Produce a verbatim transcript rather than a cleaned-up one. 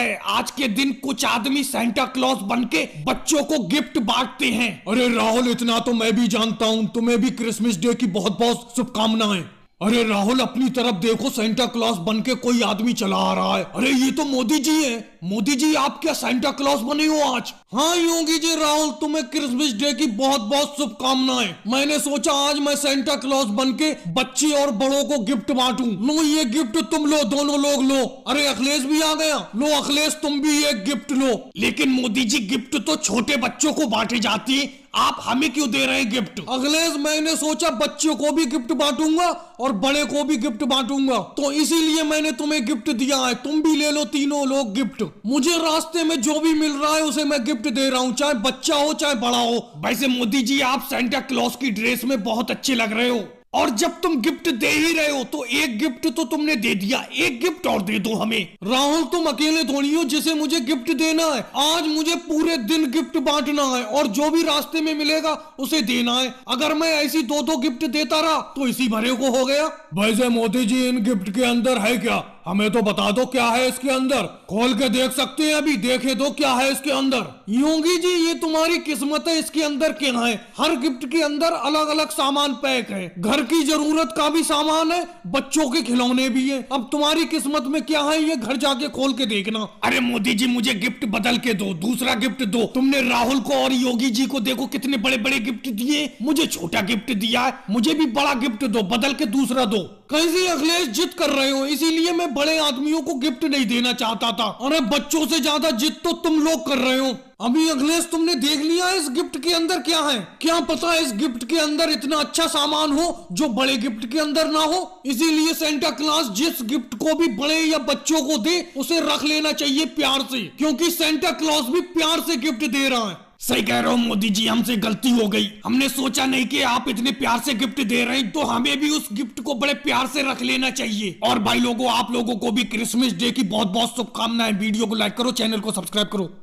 आज के दिन कुछ आदमी सेंटा क्लॉज बनके बच्चों को गिफ्ट बांटते हैं। अरे राहुल, इतना तो मैं भी जानता हूँ। तुम्हें भी क्रिसमस डे की बहुत बहुत शुभकामनाएं। अरे राहुल, अपनी तरफ देखो, सेंटा क्लॉज बनके कोई आदमी चला आ रहा है। अरे ये तो मोदी जी है। मोदी जी, आप क्या सेंटा क्लॉज बने हो आज? हाँ योगी जी। राहुल, तुम्हें क्रिसमस डे की बहुत बहुत शुभकामनाएं। मैंने सोचा आज मैं सेंटा क्लॉज बनके बच्चे और बड़ों को गिफ्ट बांटूं। लो ये गिफ्ट तुम लो, दोनों लोग लो। अरे अखिलेश भी आ गया। लो अखिलेश, तुम भी एक गिफ्ट लो। लेकिन मोदी जी, गिफ्ट तो छोटे बच्चों को बांटे जाती है, आप हमें क्यों दे रहे हैं गिफ्ट? अखिलेश, मैंने सोचा बच्चों को भी गिफ्ट बांटूंगा और बड़े को भी गिफ्ट बांटूंगा, तो इसीलिए मैंने तुम्हें गिफ्ट दिया है। तुम भी ले लो तीनों लोग गिफ्ट। मुझे रास्ते में जो भी मिल रहा है उसे मैं गिफ्ट दे रहा हूँ, चाहे बच्चा हो चाहे बड़ा हो। वैसे मोदी जी, आप सेंटा क्लॉज की ड्रेस में बहुत अच्छे लग रहे हो, और जब तुम गिफ्ट दे ही रहे हो तो एक गिफ्ट तो तुमने दे दिया, एक गिफ्ट और दे दो हमें। राहुल, तुम अकेले थोड़ी हो जिसे मुझे गिफ्ट देना है। आज मुझे पूरे दिन गिफ्ट बांटना है और जो भी रास्ते में मिलेगा उसे देना है। अगर मैं ऐसी दो दो गिफ्ट देता रहा तो इसी भरे को हो गया। वैसे मोदी जी, इन गिफ्ट के अंदर है क्या? हमें तो बता दो क्या है इसके अंदर। खोल के देख सकते हैं? अभी देखे दो क्या है इसके अंदर। योगी जी, ये तुम्हारी किस्मत है, इसके अंदर क्या है। हर गिफ्ट के अंदर अलग अलग सामान पैक है। घर की जरूरत का भी सामान है, बच्चों के खिलौने भी है। अब तुम्हारी किस्मत में क्या है ये घर जाके खोल के देखना। अरे मोदी जी, मुझे गिफ्ट बदल के दो, दूसरा गिफ्ट दो। तुमने राहुल को और योगी जी को देखो कितने बड़े बड़े गिफ्ट दिए, मुझे छोटा गिफ्ट दिया है। मुझे भी बड़ा गिफ्ट दो, बदल के दूसरा दो। कैसे अखिलेश, जिद कर रहे हो, इसीलिए मैं बड़े आदमियों को गिफ्ट नहीं देना चाहता था। अरे बच्चों से ज्यादा जिद तो तुम लोग कर रहे हो। अभी अखिलेश, तुमने देख लिया इस गिफ्ट के अंदर क्या है? क्या पता इस गिफ्ट के अंदर इतना अच्छा सामान हो जो बड़े गिफ्ट के अंदर ना हो। इसीलिए सेंटा क्लॉज जिस गिफ्ट को भी बड़े या बच्चों को दे उसे रख लेना चाहिए प्यार से, क्योंकि सेंटा क्लॉज भी प्यार से गिफ्ट दे रहा है। सही कह रहे हो मोदी जी, हमसे गलती हो गई। हमने सोचा नहीं कि आप इतने प्यार से गिफ्ट दे रहे हैं, तो हमें भी उस गिफ्ट को बड़े प्यार से रख लेना चाहिए। और भाई लोगों, आप लोगों को भी क्रिसमस डे की बहुत बहुत शुभकामनाएं। वीडियो को लाइक करो, चैनल को सब्सक्राइब करो।